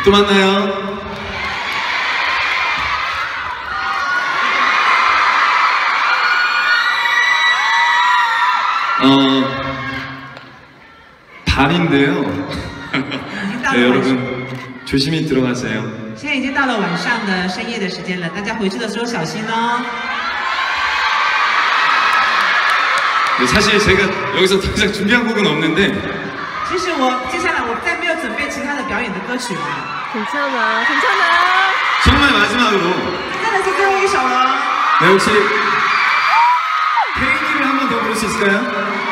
또 만나요. 밤인데요. 네, 여러분 조심히 들어가세요. 现在已经到了晚上的深夜的时间了，大家回去的时候小心哦。 네, 사실 제가 여기서 더 이상 준비한 곡은 없는데. 其实接下来我再没有准备其他的表演的歌曲了。 괜찮아, 괜찮아. 정말 마지막으로. 真的是最后一首了。 네, 혹시 페이니를 한 번 더 부를 수 있을까요?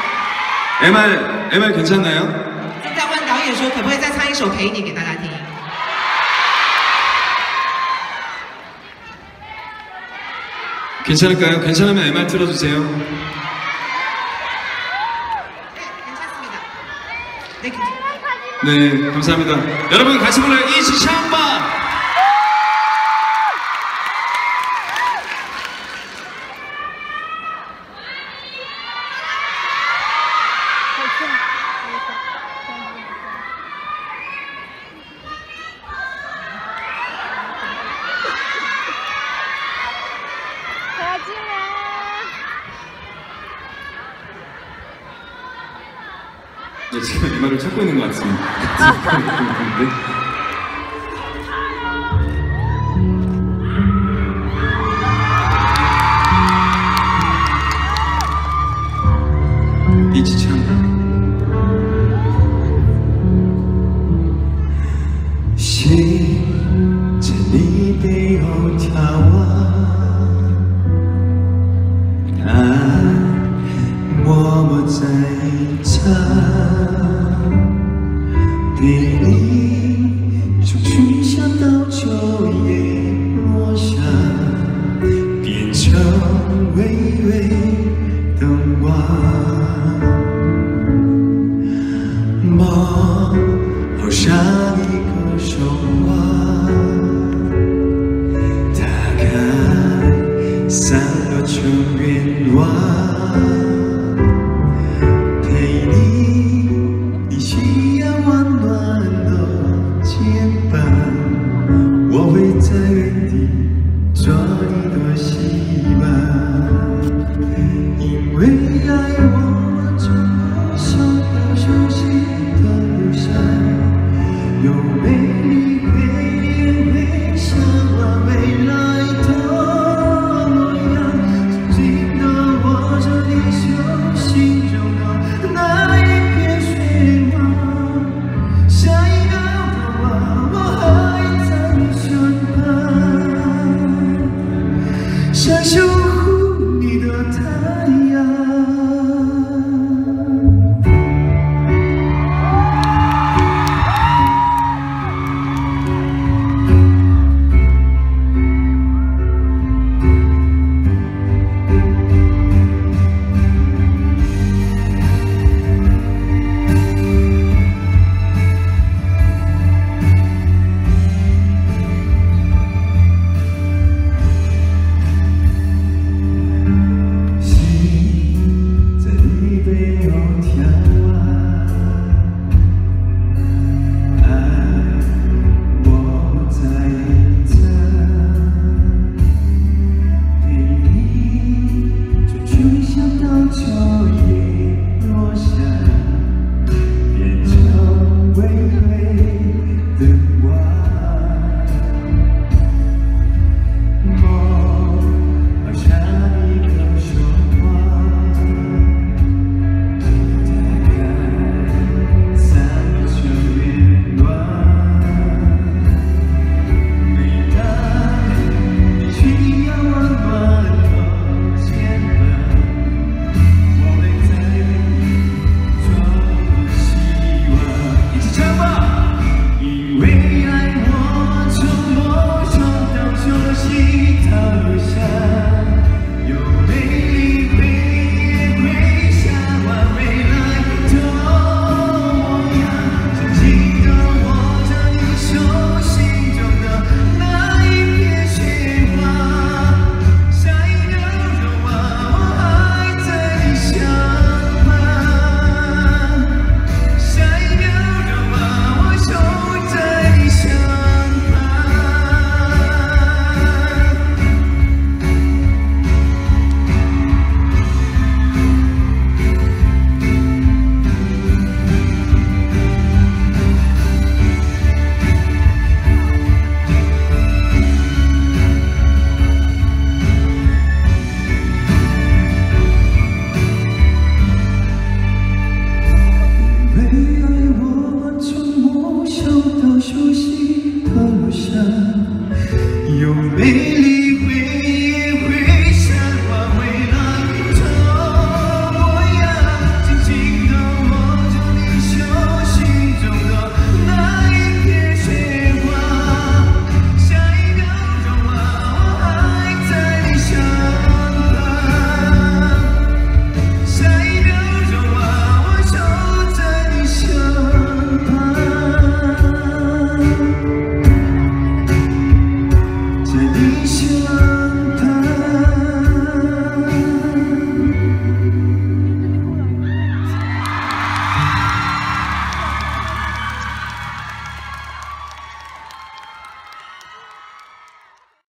MR 괜찮나요? 正在问导演说，可不可以再唱一首《陪你》给大家听？ 괜찮을까요? 괜찮으면 MR 틀어주세요. 네, 괜찮습니다. 네, 감사합니다. 여러분 같이 불러요. 이지샹바. 네, 지금 MR을 찾고 있는 것 같습니다. 이지창 시간이 되어타와 默默在唱，对你从许下到秋叶落下，变成微微灯光。梦好像一个守望，打开散落成愿望。 陪你一起夜晚暖暖。